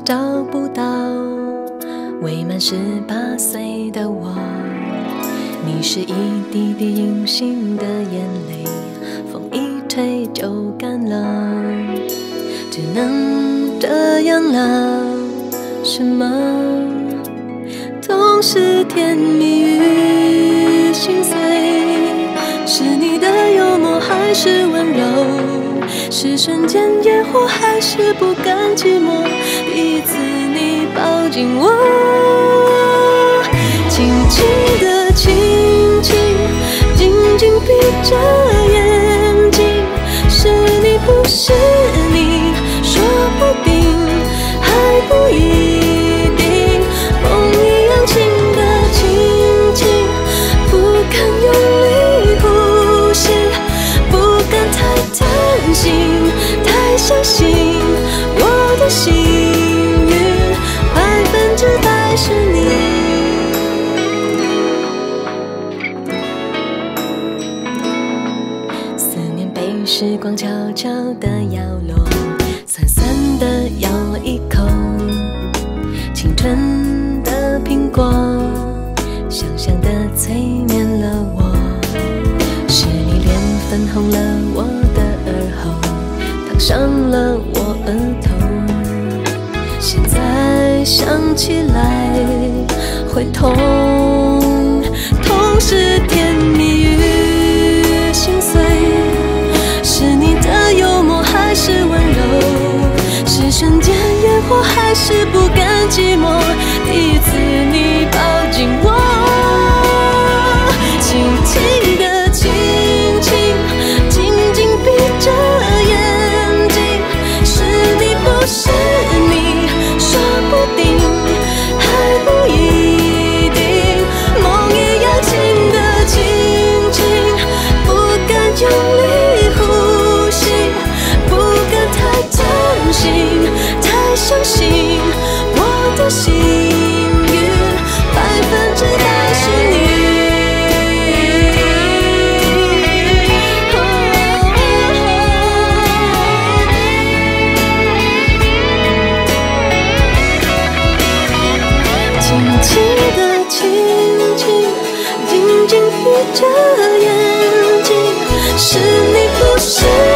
找不到未满18岁的我。你是一滴滴隐形的眼泪，风一吹就干了，只能这样了。什么总是甜蜜与心碎？是你的幽默还是温柔？是瞬间野火还是不甘寂寞？第一次你抱紧我，轻轻的亲亲，紧紧闭着眼睛。是你不是你，说不定还不一定。梦一样轻的轻轻，不敢用力呼吸，不敢太贪心，太相信我的幸运100%是你。思念被时光悄悄地摇落，酸酸的咬了一口，青春的苹果，香香的催眠了我。是你脸粉红了我的耳后，烫伤了我额头。现在想起来会痛，痛是甜蜜与心碎。是你的幽默还是温柔？是瞬间烟火还是不甘寂寞？第一次你抱紧我，轻轻的亲亲，紧紧闭着眼睛。是你不是你，说不定还不一定。梦一样轻的轻轻，不敢用力呼吸，不敢太贪心，太相信我的幸运100%是你。轻轻的亲亲，紧紧闭着眼睛。是你不是